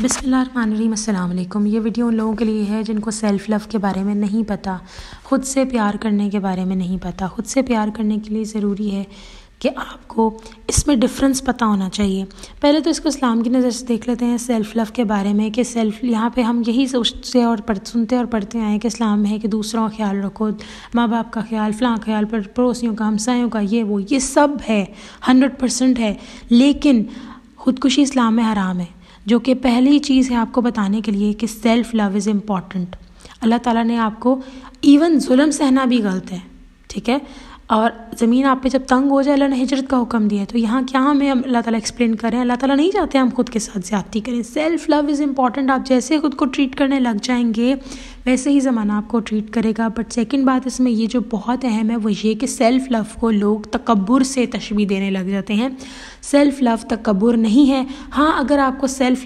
बिस्मिल्लाहिर्रहमानिर्रहीम। अस्सलाम वालेकुम। ये वीडियो उन लोगों के लिए है जिनको सेल्फ़ लव के बारे में नहीं पता, ख़ुद से प्यार करने के बारे में नहीं पता। ख़ुद से प्यार करने के लिए ज़रूरी है कि आपको इसमें डिफरेंस पता होना चाहिए। पहले तो इसको इस्लाम की नज़र से देख लेते हैं सेल्फ़ लव के बारे में कि सेल्फ़ यहाँ पे हम यही सोचते और सुनते और पढ़ते आए कि इस्लाम में है कि दूसरों का ख्याल रखो, माँ बाप का ख्याल, फ़लाँ ख्याल, पड़ोसियों का, हमसायों का, ये सब है, 100% है। लेकिन ख़ुदकुशी इस्लाम में हराम है, जो कि पहली चीज़ है आपको बताने के लिए कि सेल्फ़ लव इज़ इम्पॉर्टेंट। अल्लाह ताला ने आपको इवन जुल्म सहना भी गलत है, ठीक है, और ज़मीन आप पे जब तंग हो जाए अल्लाह ने हिजरत का हुक्म दिया है। तो यहाँ क्या हमें अल्लाह ताला एक्सप्लेन करें, अल्लाह ताला नहीं चाहते हम खुद के साथ ज़्यादती करें। Self love is important. आप जैसे खुद को ट्रीट करने लग जाएंगे वैसे ही ज़माना आपको ट्रीट करेगा। बट सेकंड बात इसमें ये जो बहुत अहम है वो ये कि सेल्फ़ लव को लोग तकब्बुर से तशबीह देने लग जाते हैं। सेल्फ़ लव तकब्बुर नहीं है। हाँ, अगर आपको सेल्फ़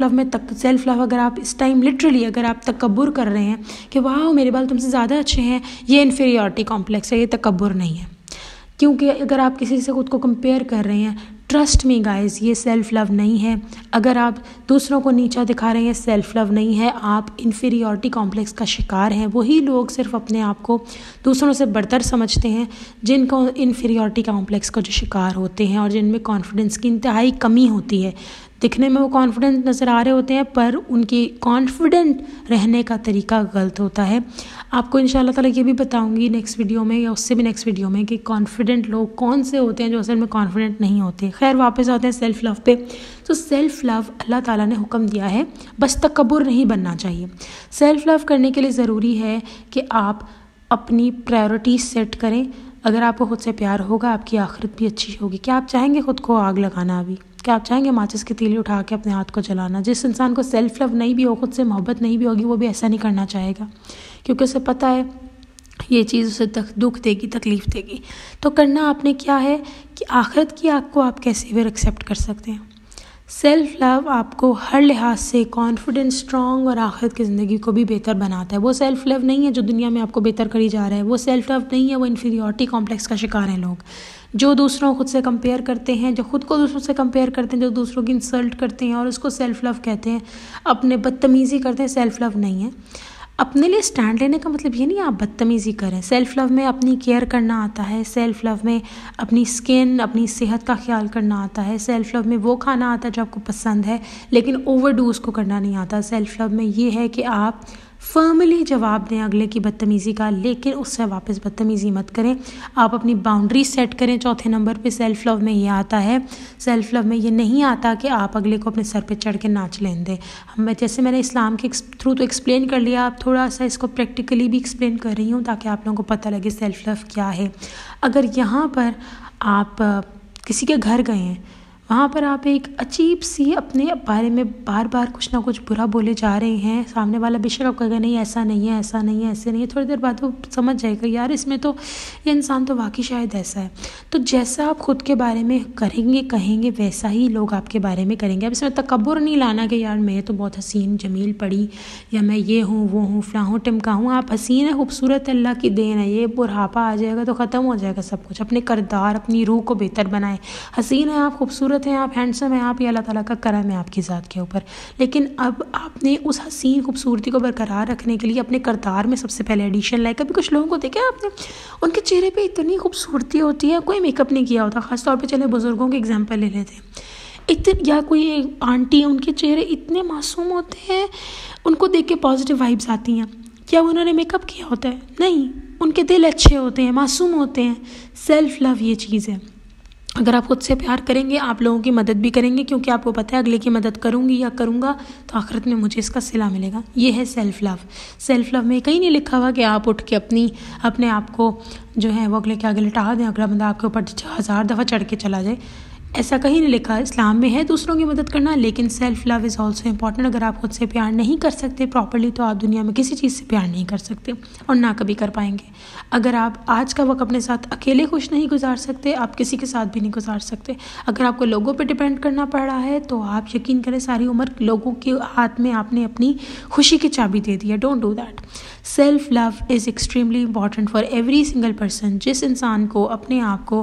लव अगर आप इस टाइम लिटरली अगर आप तकब्बुर कर रहे हैं कि वाह मेरे बाल तुमसे ज़्यादा अच्छे हैं, ये इन्फीरियॉरिटी कॉम्प्लेक्स है, ये तकब्बुर नहीं है। क्योंकि अगर आप किसी से खुद को कंपेयर कर रहे हैं, ट्रस्ट मी गाइस, ये सेल्फ़ लव नहीं है। अगर आप दूसरों को नीचा दिखा रहे हैं, सेल्फ़ लव नहीं है, आप इन्फीरियॉरिटी कॉम्प्लेक्स का शिकार हैं। वही लोग सिर्फ अपने आप को दूसरों से बढ़तर समझते हैं जिनको इन्फीरियॉरिटी कॉम्प्लेक्स का जो शिकार होते हैं और जिनमें कॉन्फिडेंस की इंतहाई कमी होती है। दिखने में वो कॉन्फिडेंट नज़र आ रहे होते हैं पर उनकी कॉन्फिडेंट रहने का तरीका गलत होता है। आपको इंशाल्लाह ताला ये भी बताऊंगी नेक्स्ट वीडियो में या उससे भी नेक्स्ट वीडियो में कि कॉन्फिडेंट लोग कौन से होते हैं जो असल में कॉन्फिडेंट नहीं होते। खैर वापस आते हैं सेल्फ़ लव पे। तो सेल्फ़ लव अल्लाह ताला ने हुक्म दिया है, बस तकब्बुर नहीं बनना चाहिए। सेल्फ़ लव करने के लिए ज़रूरी है कि आप अपनी प्रायोरिटीज़ सेट करें। अगर आपको खुद से प्यार होगा आपकी आखिरत भी अच्छी होगी। क्या आप चाहेंगे खुद को आग लगाना? अभी क्या आप चाहेंगे माचिस की तीली उठा के अपने हाथ को जलाना? जिस इंसान को सेल्फ़ लव नहीं भी हो, खुद से मोहब्बत नहीं भी होगी, वो भी ऐसा नहीं करना चाहेगा, क्योंकि उसे पता है ये चीज़ उसे दुख देगी, तकलीफ़ देगी। तो करना आपने क्या है कि आखिरत की आग को आप कैसे फिर एक्सेप्ट कर सकते हैं। सेल्फ़ लव आपको हर लिहाज से कॉन्फिडेंट, स्ट्रॉन्ग और आखिरत की ज़िंदगी को भी बेहतर बनाता है। वो सेल्फ़ लव नहीं है जो दुनिया में आपको बेहतर करी जा रहा है। वो सेल्फ़ लव नहीं है, वो इन्फीरियॉरिटी कॉम्प्लेक्स का शिकार हैं लोग जो दूसरों को खुद से कंपेयर करते हैं, जो खुद को दूसरों से कंपेयर करते हैं, जो दूसरों की इंसल्ट करते हैं और उसको सेल्फ़ लव कहते हैं, अपने बदतमीज़ी करते हैं। सेल्फ़ लव नहीं है। अपने लिए स्टैंड लेने का मतलब ये नहीं आप बदतमीज़ी करें। सेल्फ़ लव में अपनी केयर करना आता है। सेल्फ़ लव में अपनी स्किन, अपनी सेहत का ख्याल करना आता है। सेल्फ़ लव में वो खाना आता है जो आपको पसंद है, लेकिन ओवरडू उसको करना नहीं आता। सेल्फ़ लव में ये है कि आप फर्मली जवाब दें अगले की बदतमीज़ी का, लेकिन उससे वापस बदतमीज़ी मत करें। आप अपनी बाउंड्री सेट करें। चौथे नंबर पे सेल्फ़ लव में ये आता है। सेल्फ़ लव में ये नहीं आता कि आप अगले को अपने सर पे चढ़ के नाच लें दें। जैसे मैंने इस्लाम के थ्रू तो एक्सप्लेन कर लिया, आप थोड़ा सा इसको प्रैक्टिकली भी एक्सप्लेन कर रही हूँ ताकि आप लोगों को पता लगे सेल्फ़ लव क्या है। अगर यहाँ पर आप किसी के घर गए हैं, वहाँ पर आप एक अजीब सी अपने बारे में बार बार कुछ ना कुछ बुरा बोले जा रहे हैं, सामने वाला बेशक आप कहेगा नहीं ऐसा नहीं है, ऐसा नहीं है, ऐसे नहीं है, थोड़ी देर बाद वो समझ जाएगा यार इसमें तो ये इंसान तो वाकई शायद ऐसा है। तो जैसा आप खुद के बारे में करेंगे, कहेंगे, वैसा ही लोग आपके बारे में करेंगे। अब इसमें तकब्बुर नहीं लाना कि यार मैं तो बहुत हसीन जमील पड़ी या मैं ये हूँ वो हूँ फ़लाँ हूँ टिमका हूँ। आप हसीन है, खूबसूरत, अल्लाह की देन है। ये बुढ़ापा आ जाएगा तो ख़त्म हो जाएगा सब कुछ। अपने किरदार, अपनी रूह को बेहतर बनाएं। हसीन है आप, खूबसूरत हैं आप, हैंडसम है आप, ये अल्लाह ताला का करम है आपकी ज़ात के ऊपर। लेकिन अब आपने उस हसीन खूबसूरती को बरकरार रखने के लिए अपने किरदार में सबसे पहले एडिशन लाए। कभी कुछ लोगों को देखा आपने, उनके चेहरे पे इतनी खूबसूरती होती है, कोई मेकअप नहीं किया होता। ख़ास तौर पे चले बुज़ुर्गों के एग्जाम्पल ले लेते हैं, या कोई आंटी, उनके चेहरे इतने मासूम होते हैं, उनको देख के पॉजिटिव वाइब्स आती हैं। क्या उन्होंने मेकअप किया होता है? नहीं, उनके दिल अच्छे होते हैं, मासूम होते हैं। सेल्फ़ लव ये चीज़ है। अगर आप खुद से प्यार करेंगे आप लोगों की मदद भी करेंगे, क्योंकि आपको पता है अगले की मदद करूँगी या करूँगा तो आखिरत में मुझे इसका सिला मिलेगा। ये है सेल्फ़ लव। सेल्फ़ लव में कहीं नहीं लिखा हुआ कि आप उठ के अपने आप को जो है वो अगले के आगे लिटा दें, अगला बंदा आपके ऊपर 1000 दफ़ा चढ़ के चला जाए, ऐसा कहीं नहीं लिखा। इस्लाम में है दूसरों की मदद करना, लेकिन self love is also important. अगर आप खुद से प्यार नहीं कर सकते प्रॉपर्ली तो आप दुनिया में किसी चीज़ से प्यार नहीं कर सकते और ना कभी कर पाएंगे। अगर आप आज का वक्त अपने साथ अकेले खुश नहीं गुजार सकते, आप किसी के साथ भी नहीं गुजार सकते। अगर आपको लोगों पे डिपेंड करना पड़ रहा है तो आप यकीन करें सारी उम्र लोगों के हाथ में आपने अपनी खुशी की चाबी दे दी है। Don't do that. Self love is extremely important for every single person. जिस इंसान को अपने आप को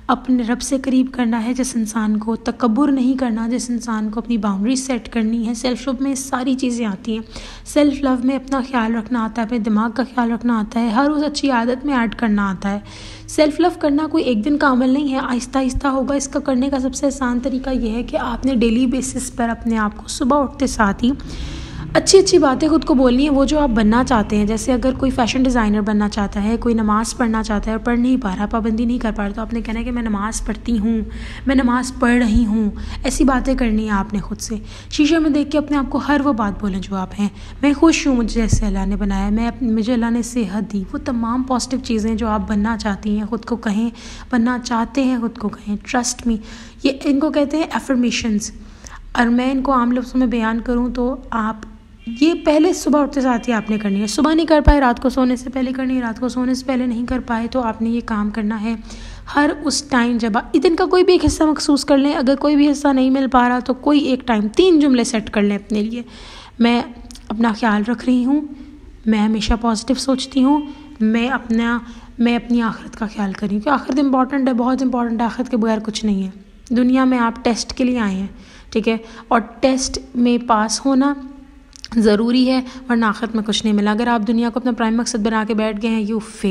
अपने रब से करीब करना है जिस इंसान को, तकब्बुर नहीं करना जिस इंसान को, अपनी बाउंड्री सेट करनी है। सेल्फ लव में सारी चीज़ें आती हैं। सेल्फ लव में अपना ख्याल रखना आता है, अपने दिमाग का ख्याल रखना आता है, हर उस अच्छी आदत में ऐड करना आता है। सेल्फ लव करना कोई एक दिन का अमल नहीं है, आहिस्ता आहिस्ता होगा। इसका करने का सबसे आसान तरीका यह है कि आपने डेली बेसिस पर अपने आप को सुबह उठते साथ ही अच्छी अच्छी बातें खुद को बोलनी है, वो जो आप बनना चाहते हैं। जैसे अगर कोई फैशन डिज़ाइनर बनना चाहता है, कोई नमाज़ पढ़ना चाहता है और पढ़ नहीं पा रहा, पाबंदी नहीं कर पा रहा, तो आपने कहना है कि मैं नमाज़ पढ़ती हूँ, मैं नमाज़ पढ़ रही हूँ। ऐसी बातें करनी है आपने खुद से। शीशे में देख के अपने आप को हर वो बात बोलें जो आप हैं। मैं खुश हूँ मुझे जैसे अल्लाह ने बनाया, मुझे अल्लाह ने सेहत दी। वो तमाम पॉजिटिव चीज़ें जो आप बनना चाहती हैं खुद को कहें, बनना चाहते हैं खुद को कहें। ट्रस्ट मी, ये इनको कहते हैं एफर्मेशंस। और मैं इनको आम लफ्ज़ों में बयान करूँ तो आप ये पहले सुबह उठते साथ ही आपने करनी है। सुबह नहीं कर पाए, रात को सोने से पहले करनी है। रात को सोने से पहले नहीं कर पाए तो आपने ये काम करना है हर उस टाइम जब आप दिन का कोई भी एक हिस्सा महसूस कर लें। अगर कोई भी हिस्सा नहीं मिल पा रहा तो कोई एक टाइम 3 जुमले सेट कर लें अपने लिए। मैं अपना ख्याल रख रही हूँ, मैं हमेशा पॉजिटिव सोचती हूँ, मैं अपनी आखिरत का ख्याल कर रही हूँ कि आखिरत इंपॉर्टेंट है, बहुत इंपॉर्टेंट है। आखिरत के बगैर कुछ नहीं है। दुनिया में आप टेस्ट के लिए आए हैं, ठीक है, और टेस्ट में पास होना ज़रूरी है, वरना आखिरत में कुछ नहीं मिला। अगर आप दुनिया को अपना प्राइम मकसद बना के बैठ गए हैं,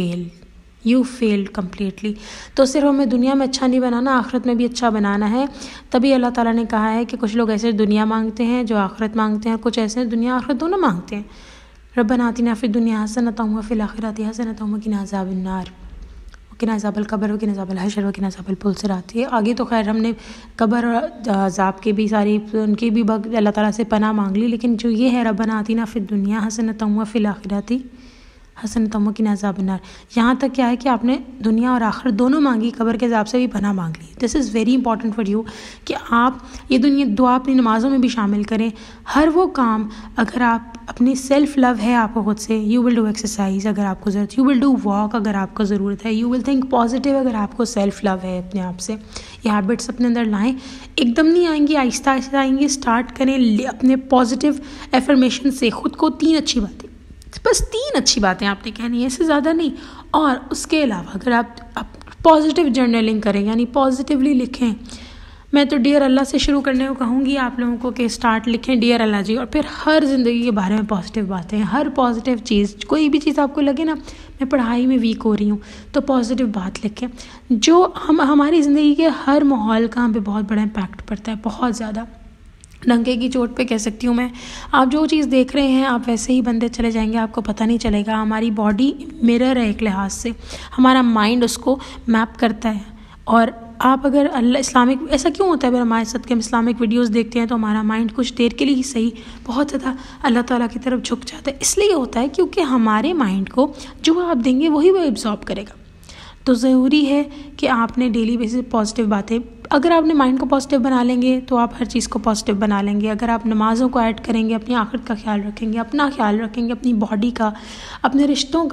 यू फेल्ड कम्प्लीटली। तो सिर्फ हमें दुनिया में अच्छा नहीं बनाना, आखिरत में भी अच्छा बनाना है। तभी अल्लाह ताला ने कहा है कि कुछ लोग ऐसे दुनिया मांगते हैं जो आखिरत मांगते हैं, और कुछ ऐसे दुनिया आखिरत दोनों मांगते हैं। रब्बना आतिना फिद दुनिया हसनतम व फिल आखिरति हसनतम व क़िना अज़ाबन्नार वक़िना अज़ाबल क़ब्र वक़िना अज़ाबल हशर वक़िना अज़ाबल पुलसिरात आती है। आगे तो खैर हमने कब्र और अज़ाब के भी सारी उनकी भी अल्लाह ताला से पनाह मांग ली, लेकिन जो ये है रब्बना आतिना फिद दुनिया हसनतम व फिल आखिरति हसनतम व क़िना अज़ाबन्नार, यहाँ तक क्या है कि आपने दुनिया और आखिरत दोनों मांगी, कब्र के अज़ाब से भी पनाह मांग ली। This is very important for you कि आप ये दुआ अपनी नमाज़ों में भी शामिल करें। हर वो काम अगर आप अपनी सेल्फ लव है आपको खुद से, यू विल डू एक्सरसाइज अगर आपको ज़रूरत, यू विल डू वॉक अगर आपको ज़रूरत है, यू विल थिंक पॉजिटिव अगर आपको सेल्फ लव है अपने आप से। ये हैबिट्स अपने अंदर लाएं, एकदम नहीं आएंगी, आहिस्ता आहिस्ता आएंगी। स्टार्ट करें अपने पॉजिटिव एफर्मेशन से। खुद को 3 अच्छी बातें, बस 3 अच्छी बातें आपने कहनी है, इससे ज़्यादा नहीं। और उसके अलावा अगर आप पॉजिटिव जर्नलिंग करें, यानी पॉजिटिवली लिखें। मैं तो डियर अल्लाह से शुरू करने को कहूँगी आप लोगों को कि स्टार्ट लिखें डियर अल्लाह जी, और फिर हर ज़िंदगी के बारे में पॉजिटिव बातें, हर पॉजिटिव चीज़, कोई भी चीज़ आपको लगे ना मैं पढ़ाई में वीक हो रही हूँ तो पॉजिटिव बात लिखें। जो हमारी ज़िंदगी के हर माहौल का हम पे बहुत बड़ा इम्पैक्ट पड़ता है, बहुत ज़्यादा। डंके की चोट पे कह सकती हूँ मैं, आप जो चीज़ देख रहे हैं आप वैसे ही बनते चले जाएंगे, आपको पता नहीं चलेगा। हमारी बॉडी मिरर है एक लिहाज से, हमारा माइंड उसको मैप करता है। और आप अगर इस्लामिक, ऐसा क्यों होता है, अगर हमारे साथ के हम इस्लामिक वीडियोस देखते हैं तो हमारा माइंड कुछ देर के लिए ही सही बहुत ज़्यादा अल्लाह ताला की तरफ झुक जाता है। इसलिए होता है क्योंकि हमारे माइंड को जो आप देंगे वही वो एब्जॉर्ब करेगा। तो ज़रूरी है कि आपने डेली बेसिस पॉजिटिव बातें, अगर आपने माइंड को पॉजिटिव बना लेंगे तो आप हर चीज़ को पॉजिटिव बना लेंगे। अगर आप नमाज़ों को ऐड करेंगे, अपनी आखिरत का ख्याल रखेंगे, अपना ख्याल रखेंगे, अपनी बॉडी का, अपने रिश्तों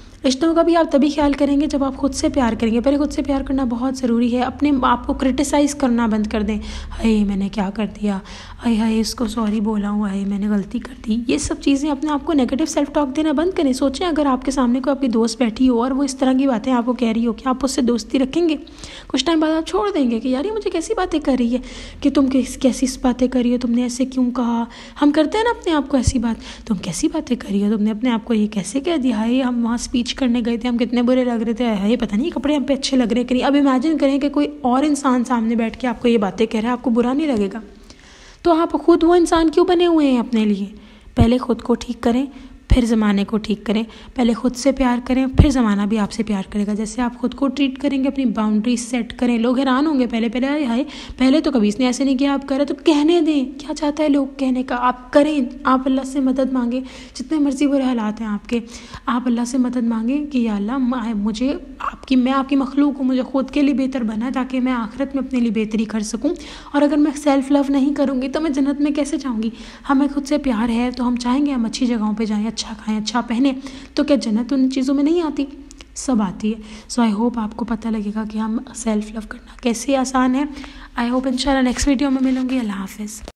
का भी आप तभी ख्याल करेंगे जब आप खुद से प्यार करेंगे। पहले खुद से प्यार करना बहुत ज़रूरी है। अपने आप को क्रिटिसाइज़ करना बंद कर दें, हाय मैंने क्या कर दिया, हाय इसको सॉरी बोला हूँ, हाय मैंने गलती कर दी। ये सब चीज़ें अपने आप को नेगेटिव सेल्फ टॉक देना बंद करें। सोचें अगर आपके सामने कोई आपकी दोस्त बैठी हो और वो इस तरह की बातें आपको कह रही हो, क्या आप उससे दोस्ती रखेंगे? कुछ टाइम बाद आप छोड़ देंगे कि यार ये मुझे कैसी बातें कर रही है, कि तुम कैसी बातें कर रही हो, तुमने ऐसे क्यों कहा। हम करते हैं ना अपने आप को ऐसी बात, तुम कैसी बातें कर रही हो, तुमने अपने आप को ये कैसे कह दिया, हाय हम वहाँ स्पीच करने गए थे, हम कितने बुरे लग रहे थे, हाय पता नहीं कपड़े हम पे अच्छे लग रहे हैं। अब इमेजिन करें कि कोई और इंसान सामने बैठ के आपको ये बातें कह रहा है, आपको बुरा नहीं लगेगा? तो आप खुद वो इंसान क्यों बने हुए हैं अपने लिए? पहले खुद को ठीक करें, फिर ज़माने को ठीक करें। पहले खुद से प्यार करें, फिर ज़माना भी आपसे प्यार करेगा। जैसे आप खुद को ट्रीट करेंगे, अपनी बाउंड्री सेट करें। लोग हैरान होंगे पहले हाय पहले तो कभी इसने ऐसे नहीं किया, आप करें तो कहने दें। क्या चाहता है लोग कहने का, आप करें। आप अल्लाह से मदद मांगें, जितने मर्जी बुरे हालात हैं आपके, आप अल्लाह से मदद मांगें कि या अल्लाह मैं आपकी मखलूक हूँ, मुझे खुद के लिए बेहतर बना ताकि मैं आखिरत में अपने लिए बेहतरी कर सकूँ। और अगर मैं सेल्फ लव नहीं करूँगी तो मैं जन्नत में कैसे जाऊँगी? हमें खुद से प्यार है तो हम चाहेंगे हम अच्छी जगहों पे जाएं, अच्छा खाएं, अच्छा पहने। तो क्या जन्नत उन चीज़ों में नहीं आती? सब आती है। सो आई होप आपको पता लगेगा कि हम सेल्फ लव करना कैसे आसान है। आई होप इंशाल्लाह नेक्स्ट वीडियो में मिलूंगी। अल्लाह हाफिज़।